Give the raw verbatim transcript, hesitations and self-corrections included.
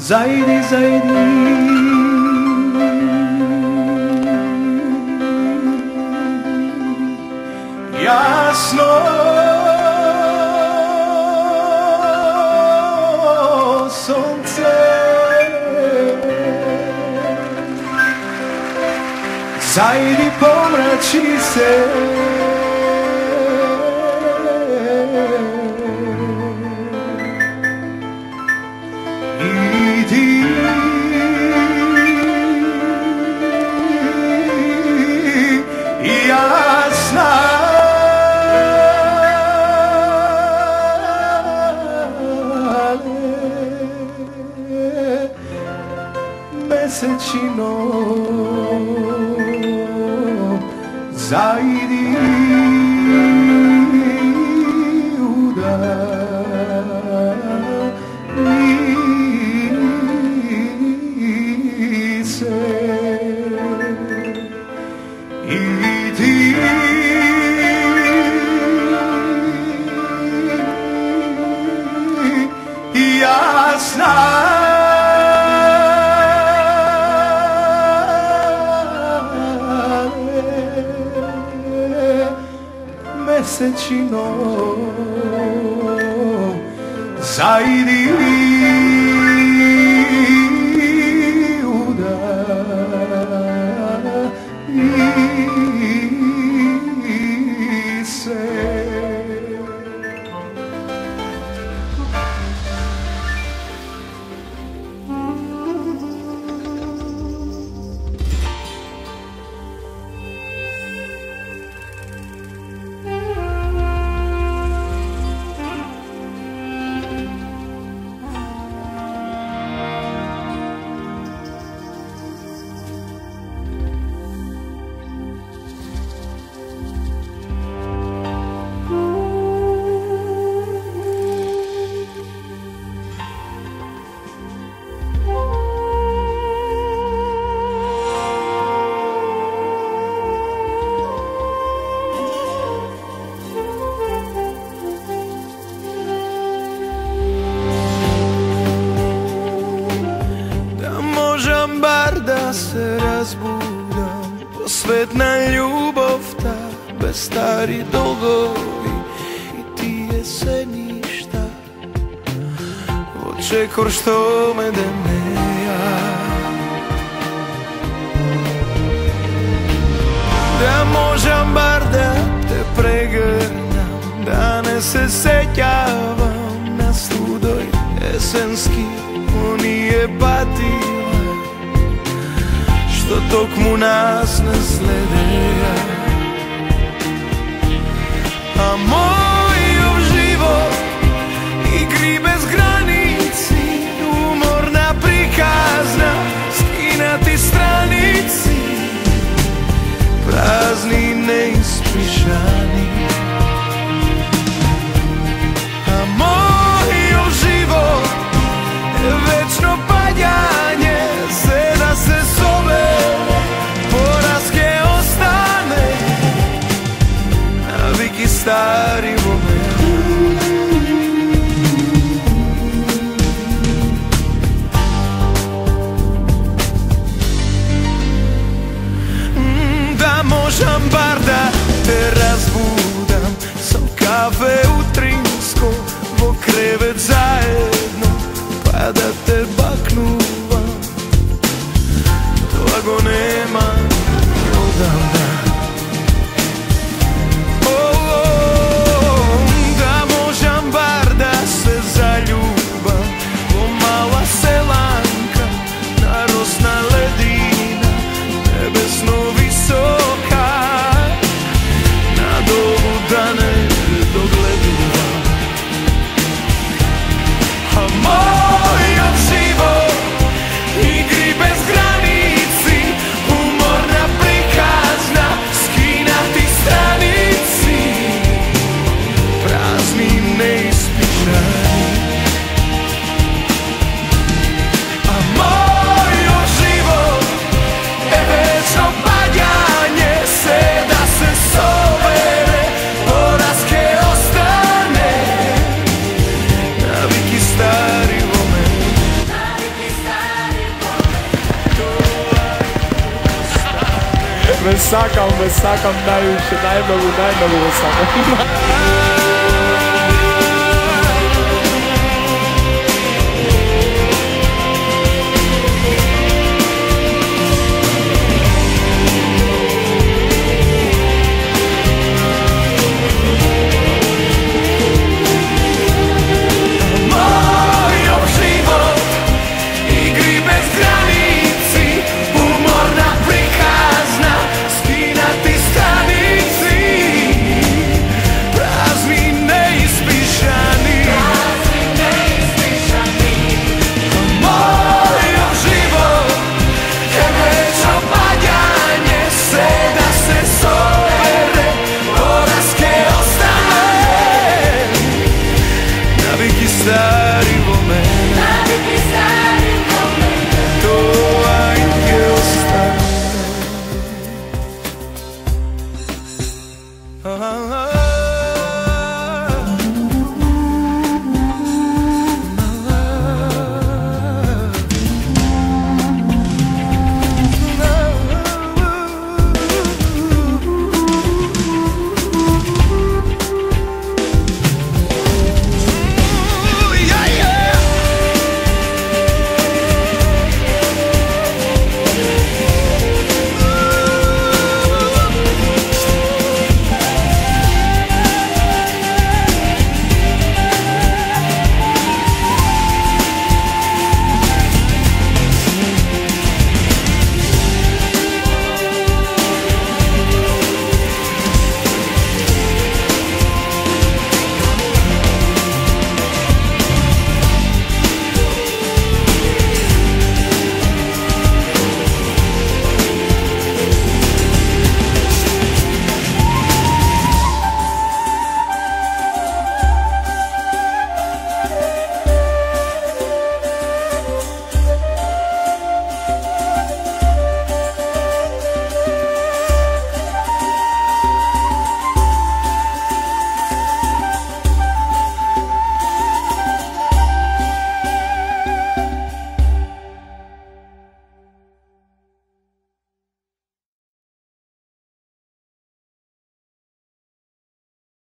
zajdi, zajdi. Jasno sunce, zajdi, pomrači se. Idi jasna mesečino, zajdi udalji se. Idi jasna mesečino, zajdi udalji se. Bar da se razbudam, posvetna ljubav ta, bez stari dolgovi i ti jeseništa, očekor što me demeja. Da možem bar da te pregrnam, da ne se sećavam na studoj jesenski unije patila, što tok mu nas ne sledeja. A moj život igri bez granici, umorna prikazna, skinati stranici, prazni neispričani. A moj život večno padjanje, se da se zove, poraske ostane sakam me, sakam najviše, najnovu, najnovu sakam. Stari moment, Naviki stari moment, to anche ostane. Ah, ah, ah.